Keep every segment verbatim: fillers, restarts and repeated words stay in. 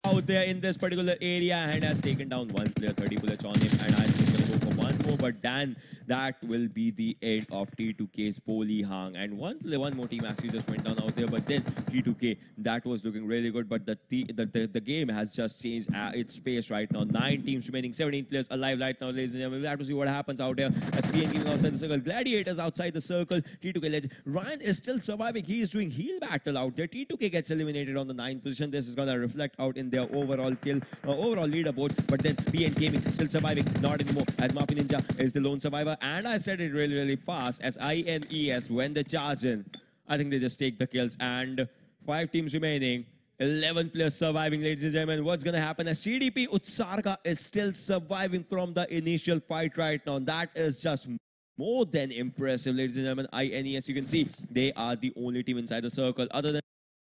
out there in this particular area and has taken down one player, thirty bullets on him, and I'm just gonna go for one more, but then that will be the end of T two K's Poli Hang. And one one more team actually just went down out there, but then T two K, that was looking really good, but the the, the, the game has just changed uh, its pace right now. Nine teams remaining, seventeen players alive right now, ladies and gentlemen. We'll have to see what happens out there as P N Gaming outside the circle, Gladiators outside the circle, T two K Legend. Ryan is still surviving. He is doing heal battle out there. T two K gets eliminated on the ninth position. This is going to reflect out in their overall kill, uh, overall leaderboard, but then P N Gaming still surviving, not anymore, as Mafi Ninja is the lone survivor. And I said it really, really fast, as I N E S, when they charge in, I think they just take the kills, and five teams remaining, eleven players surviving, ladies and gentlemen. What's going to happen as C D P Utsarga is still surviving from the initial fight right now. That is just more than impressive, ladies and gentlemen. I N E S, you can see, they are the only team inside the circle. Other than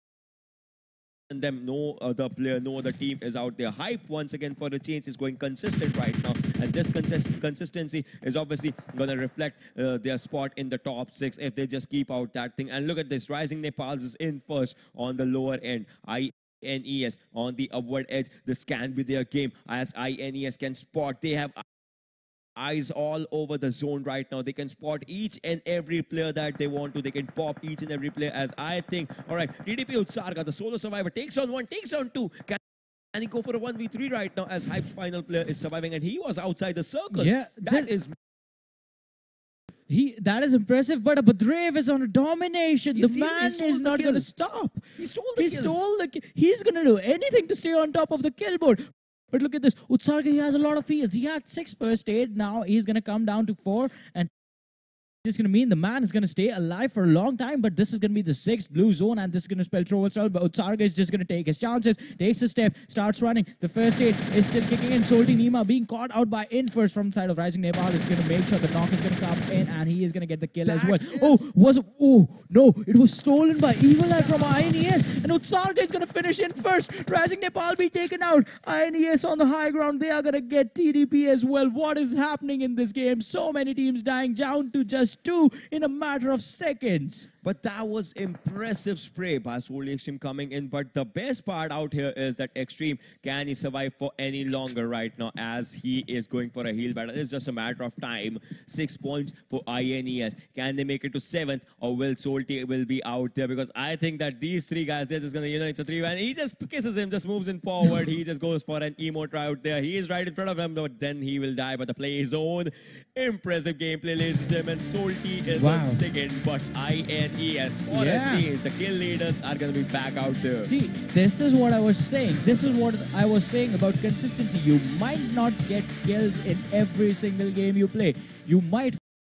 them, no other player, no other team is out there. Hype, once again, for the change, is going consistent right now, and this consist consistency is obviously going to reflect uh, their spot in the top six if they just keep out that thing. And look at this, Rising Nepals is in first on the lower end. I N E S on the upward edge. This can be their game, as I N E S can spot. They have eyes all over the zone right now. They can spot each and every player that they want to. They can pop each and every player, as I think. All right, T D P Utsarga, the solo survivor, takes on one, takes on two. Can and he go for a one v three right now, as Hype's final player is surviving, and he was outside the circle. Yeah, that is... He, that is impressive, but Badrev is on a domination. He the steal, man is not going to stop. He stole the He kills. stole the He's going to do anything to stay on top of the kill board. But look at this. Utsarga, he has a lot of heals. He had six first aid. Now he's going to come down to four. And it's going to mean the man is going to stay alive for a long time. But this is going to be the sixth blue zone. And this is going to spell trouble. But Utsarga is just going to take his chances. Takes a step. Starts running. The first aid is still kicking in. Salty Nima being caught out by In first from the side of Rising Nepal is going to make sure the knock is going to come in. And he is going to get the kill that as well. Is... Oh, was it? Oh, no. It was stolen by Evil Eye from I N E S. And Utsarga is going to finish in first. Rising Nepal be taken out. I N E S on the high ground. They are going to get T D P as well. What is happening in this game? So many teams dying down to just two in a matter of seconds. But that was impressive spray by Solely Extreme coming in. But the best part out here is that Extreme, can he survive for any longer right now, as he is going for a heal battle? It's just a matter of time. Six points for I N E S. Can they make it to seventh, or will Solty will be out there? Because I think that these three guys, they're just going to, you know, it's a three man. He just kisses him, just moves in forward. He just goes for an emote out there. He is right in front of him, but then he will die. But the play is on. Impressive gameplay, ladies and gentlemen. Solty is Wow. on second, but I N E S, for Yeah. a change, the kill leaders are going to be back out there. See, this is what I was saying. This is what I was saying about consistency. You might not get kills in every single game you play. You might